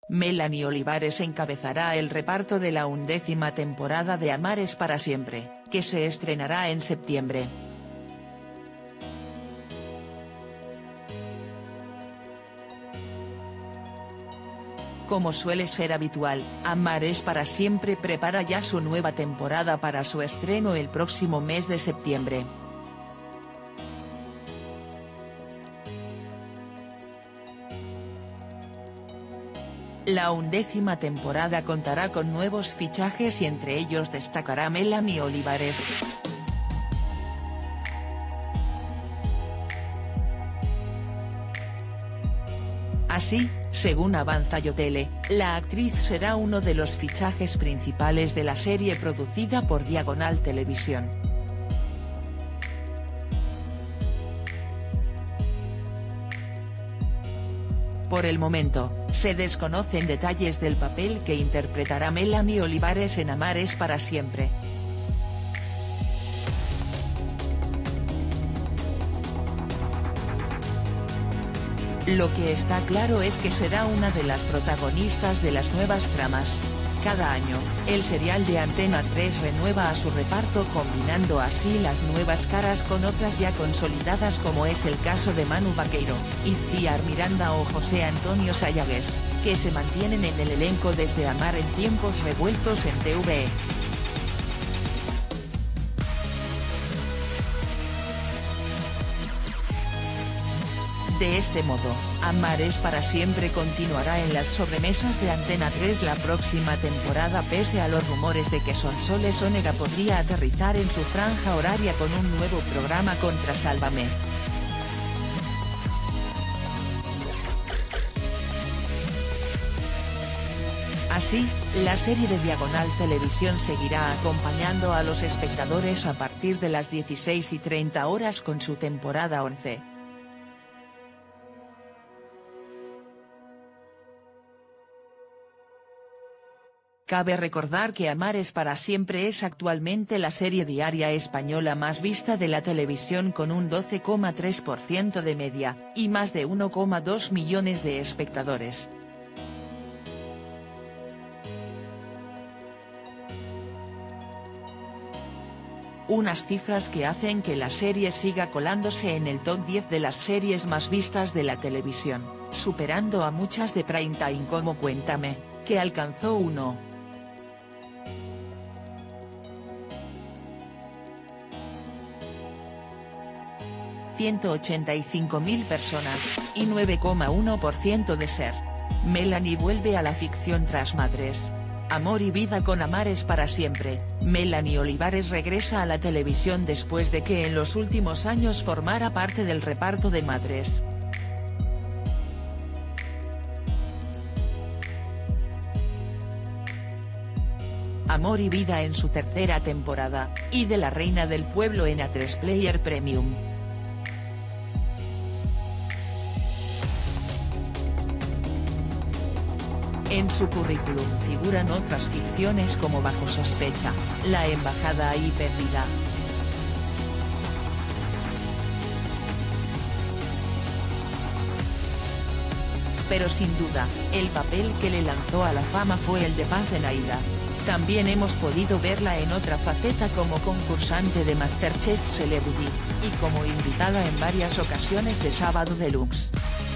Melanie Olivares encabezará el reparto de la 11ª temporada de Amares para siempre, que se estrenará en septiembre. Como suele ser habitual, Amares para siempre prepara ya su nueva temporada para su estreno el próximo mes de septiembre. La 11ª temporada contará con nuevos fichajes y entre ellos destacará Melanie Olivares. Así, según avanza Yotele, la actriz será uno de los fichajes principales de la serie producida por Diagonal Televisión. Por el momento, se desconocen detalles del papel que interpretará Melanie Olivares en Amares para siempre. Lo que está claro es que será una de las protagonistas de las nuevas tramas. Cada año, el serial de Antena 3 renueva a su reparto combinando así las nuevas caras con otras ya consolidadas como es el caso de Manu Vaqueiro, Itziar Miranda o José Antonio Sayagues, que se mantienen en el elenco desde Amar en tiempos revueltos en TVE. De este modo, Amares para siempre continuará en las sobremesas de Antena 3 la próxima temporada pese a los rumores de que Sonsoles Onega podría aterrizar en su franja horaria con un nuevo programa contra Sálvame. Así, la serie de Diagonal Televisión seguirá acompañando a los espectadores a partir de las 16:30 con su temporada 11. Cabe recordar que Amares para siempre es actualmente la serie diaria española más vista de la televisión con un 12,3% de media, y más de 1,2 millones de espectadores. Unas cifras que hacen que la serie siga colándose en el top 10 de las series más vistas de la televisión, superando a muchas de prime time como Cuéntame, que alcanzó 185.000 personas, y 9,1% de Ser. Melanie vuelve a la ficción tras Madres. Amor y vida con Amares para siempre. Melanie Olivares regresa a la televisión después de que en los últimos años formara parte del reparto de Madres. Amor y vida en su tercera temporada, y de La Reina del Pueblo en A3 Player Premium. En su currículum figuran otras ficciones como Bajo sospecha, La embajada ahí perdida. Pero sin duda, el papel que le lanzó a la fama fue el de Paz en Aída. También hemos podido verla en otra faceta como concursante de MasterChef Celebrity, y como invitada en varias ocasiones de Sábado Deluxe.